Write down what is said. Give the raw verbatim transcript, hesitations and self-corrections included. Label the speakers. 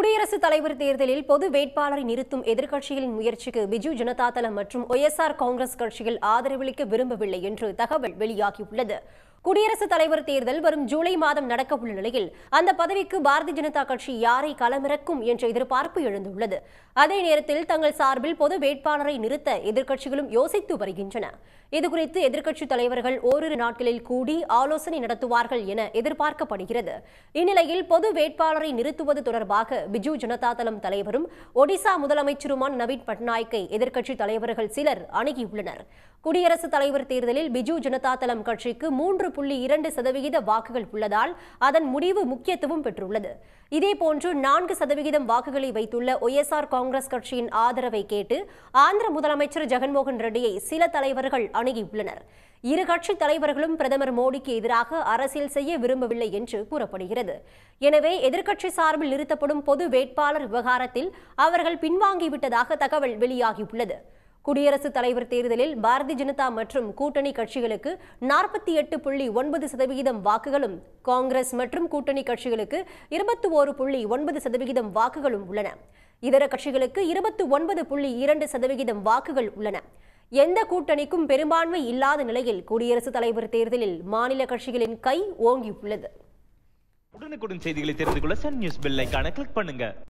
Speaker 1: குடியரசுத் தலைவர் தேர்தலில் பொது வேட்பாளரை நிறுத்தும் எதிர்க்கட்சிகளின் முயற்சிக்கு பிஜு ஜனதா தளம் மற்றும் ஒய் எஸ் ஆர் காங்கிரஸ் கட்சிகள் ஆதரவளிக்க விரும்பவில்லை என்று தகவல் வெளியாகியுள்ளது. குடியரசுத் தலைவர் தேர்தல் வரும் ஜூலை மாதம் நடக்கவுள்ள நிலையில் அந்த பதவிக்கு பாரதிய ஜனதா கட்சி யாரை களமிறக்கும் என்ற எதிர்பார்ப்பு எழுந்துள்ளது. அதே நேரத்தில் தங்கள் சார்பில் பொது வேட்பாளரை நிறுத்த எதிர்க்கட்சிகளும் யோசித்து வருகின்றன. இதுகுறித்து எதிர்க்கட்சித் தலைவர்கள் ஓரிரு நாட்களில் கூடி ஆலோசனை நடத்துவார்கள் என எதிர்பார்க்கப்படுகிறது. இந்நிலையில் பொது வேட்பாளரை நிறுத்துவது தொடர்பாக பிஜு ஜனதா தளம் தலைவரும் ஒடிசா முதலமைச்சருமான நவீன் பட்நாயக்கை எதிர்க்கட்சித் தலைவர்கள் சிலர் அணுகியுள்ளனர். குடியரசுத் தலைவர் தேர்தலில் பிஜு ஜனதா தளம் கட்சிக்கு மூன்று புள்ளி இரண்டு சதவிகித வாக்குகள் உள்ளதால் அதன் முடிவு முக்கியத்துவம் பெற்றுள்ளது. இதேபோன்று நான்கு சதவிகிதம் வாக்குகளை வைத்துள்ள ஒய் எஸ் ஆர் காங்கிரஸ் கட்சியின் ஆதரவை கேட்டு ஆந்திர முதலமைச்சர் ஜெகன்மோகன் ரெட்டியை சில தலைவர்கள் அணுகியுள்ளனர். இரு கட்சி தலைவர்களும் பிரதமர் மோடிக்கு எதிராக அரசியல் செய்ய விரும்பவில்லை என்று கூறப்படுகிறது. எனவே எதிர்க்கட்சி சார்பில் நிறுத்தப்படும் பொது வேட்பாளர் விவகாரத்தில் அவர்கள் பின்வாங்கிவிட்டதாக தகவல் வெளியாகியுள்ளது. குடியரசுத் தலைவர் தேர்தலில் பாரதிய ஜனதா மற்றும் கூட்டணி கட்சிகளுக்கு நாற்பத்தி எட்டு புள்ளி ஒன்பது சதவிகிதம் வாக்குகளும், காங்கிரஸ் மற்றும் கூட்டணி கட்சிகளுக்கு இருபத்தி ஒரு புள்ளி ஒன்பது சதவிகிதம் வாக்குகளும் உள்ளன. இதர கட்சிகளுக்கு இருபத்தி ஒன்பது புள்ளி இரண்டு சதவிகிதம் வாக்குகள் உள்ளன. எந்த கூட்டணிக்கும் பெரும்பான்மை இல்லாத நிலையில் குடியரசுத் தலைவர் தேர்தலில் மாநில கட்சிகளின் கை ஓங்கியுள்ளது.
Speaker 2: உடனுக்குடன் செய்திகளை தெரிந்து கொள்ள சன் நியூஸ் பெல் ஐகானை கிளிக் பண்ணுங்க.